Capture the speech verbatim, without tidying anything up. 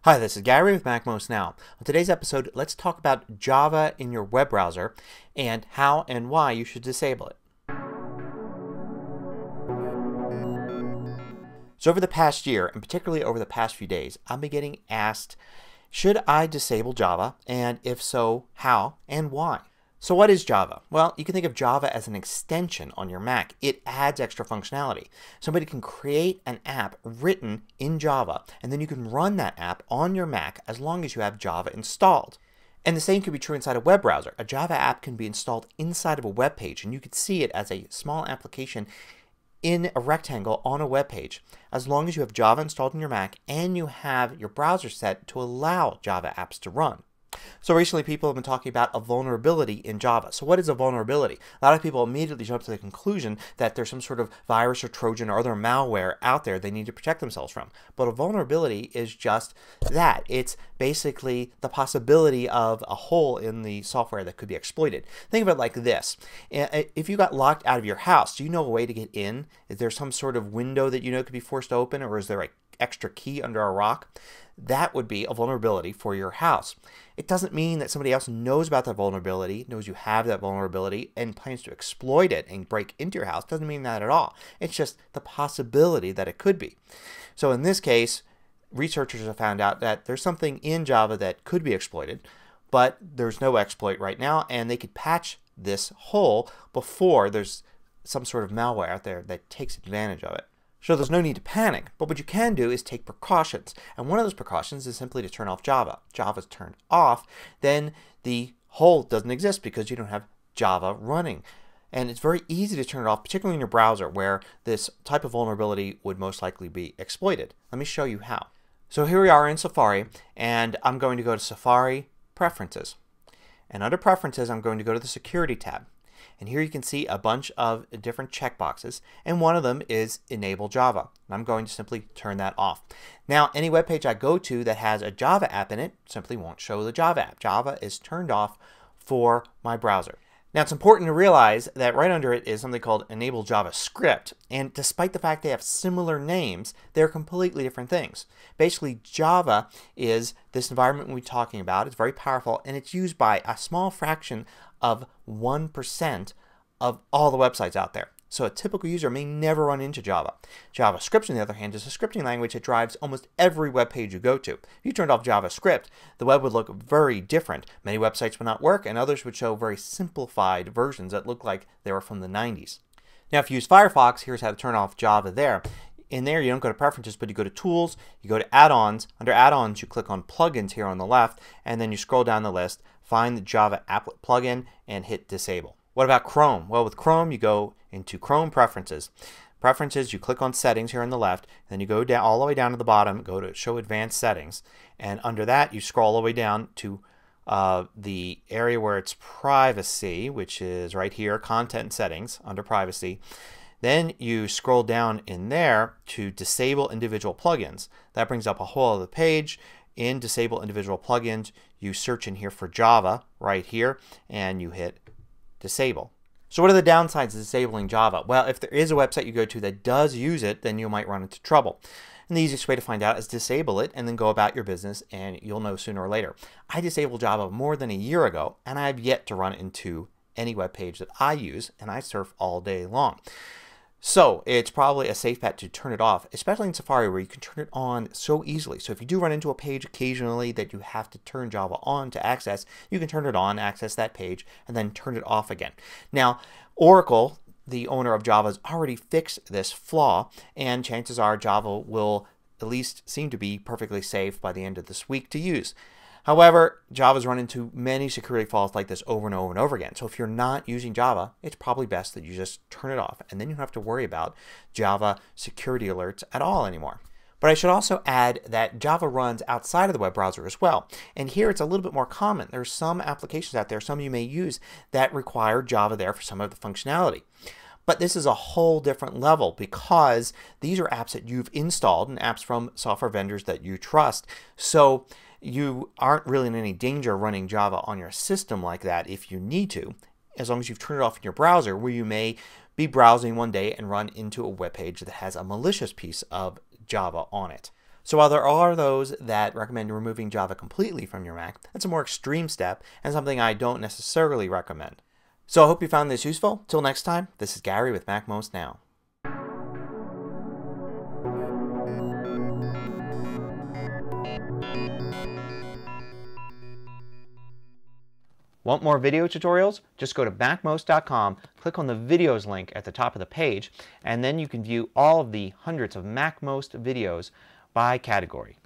Hi, this is Gary with MacMost Now. On today's episode, let's talk about Java in your web browser and how and why you should disable it. So over the past year, and particularly over the past few days, I've been getting asked, should I disable Java? And if so, how and why? So what is Java? Well, you can think of Java as an extension on your Mac. It adds extra functionality. Somebody can create an app written in Java and then you can run that app on your Mac as long as you have Java installed. And the same could be true inside a web browser. A Java app can be installed inside of a web page and you could see it as a small application in a rectangle on a web page as long as you have Java installed in your Mac and you have your browser set to allow Java apps to run. So recently people have been talking about a vulnerability in Java. So what is a vulnerability? A lot of people immediately jump to the conclusion that there's some sort of virus or Trojan or other malware out there they need to protect themselves from. But a vulnerability is just that. It's basically the possibility of a hole in the software that could be exploited. Think of it like this. If you got locked out of your house, do you know a way to get in? Is there some sort of window that you know could be forced open, or is there an extra key under a rock? That would be a vulnerability for your house. It doesn't mean that somebody else knows about that vulnerability, knows you have that vulnerability, and plans to exploit it and break into your house. It doesn't mean that at all. It's just the possibility that it could be. So in this case, researchers have found out that there's something in Java that could be exploited, but there's no exploit right now, and they could patch this hole before there's some sort of malware out there that takes advantage of it. So there's no need to panic, but what you can do is take precautions. And one of those precautions is simply to turn off Java. Java is turned off, then the hole doesn't exist because you don't have Java running. And it's very easy to turn it off, particularly in your browser where this type of vulnerability would most likely be exploited. Let me show you how. So here we are in Safari, and I'm going to go to Safari Preferences. And under Preferences I'm going to go to the Security tab. And here you can see a bunch of different checkboxes, and one of them is Enable Java. And I'm going to simply turn that off. Now any web page I go to that has a Java app in it simply won't show the Java app. Java is turned off for my browser. Now it's important to realize that right under it is something called Enable JavaScript, and despite the fact they have similar names, they're completely different things. Basically Java is this environment we're talking about. It's very powerful and it's used by a small fraction of one percent of all the websites out there. So a typical user may never run into Java. JavaScript, on the other hand, is a scripting language that drives almost every web page you go to. If you turned off JavaScript, the web would look very different. Many websites would not work and others would show very simplified versions that look like they were from the nineties. Now if you use Firefox, here's how to turn off Java there. In there you don't go to Preferences, but you go to Tools, you go to Add-ons. Under Add-ons you click on Plugins here on the left, and then you scroll down the list, find the Java Applet plugin, and hit Disable. What about Chrome? Well, with Chrome you go into Chrome Preferences. Preferences, you click on Settings here on the left, then you go down all the way down to the bottom, go to Show Advanced Settings, and under that you scroll all the way down to uh, the area where it's Privacy, which is right here, Content Settings under Privacy. Then you scroll down in there to Disable Individual Plugins. That brings up a whole other page. In Disable Individual Plugins you search in here for Java right here and you hit Disable. So what are the downsides of disabling Java? Well, if there is a website you go to that does use it, then you might run into trouble. And the easiest way to find out is disable it and then go about your business and you'll know sooner or later. I disabled Java more than a year ago and I have yet to run into any web page that I use, and I surf all day long. So it's probably a safe bet to turn it off, especially in Safari where you can turn it on so easily. So if you do run into a page occasionally that you have to turn Java on to access, you can turn it on, access that page, and then turn it off again. Now Oracle, the owner of Java, has already fixed this flaw, and chances are Java will at least seem to be perfectly safe by the end of this week to use. However, Java's run into many security flaws like this over and over and over again. So if you're not using Java, it's probably best that you just turn it off and then you don't have to worry about Java security alerts at all anymore. But I should also add that Java runs outside of the web browser as well. And here it's a little bit more common. There's some applications out there, some you may use, that require Java there for some of the functionality. But this is a whole different level because these are apps that you've installed and apps from software vendors that you trust. So you aren't really in any danger running Java on your system like that if you need to, as long as you've turned it off in your browser, where you may be browsing one day and run into a web page that has a malicious piece of Java on it. So while there are those that recommend removing Java completely from your Mac, that's a more extreme step and something I don't necessarily recommend. So I hope you found this useful. Till next time, this is Gary with MacMost Now. Want more video tutorials? Just go to MacMost dot com, click on the videos link at the top of the page, and then you can view all of the hundreds of MacMost videos by category.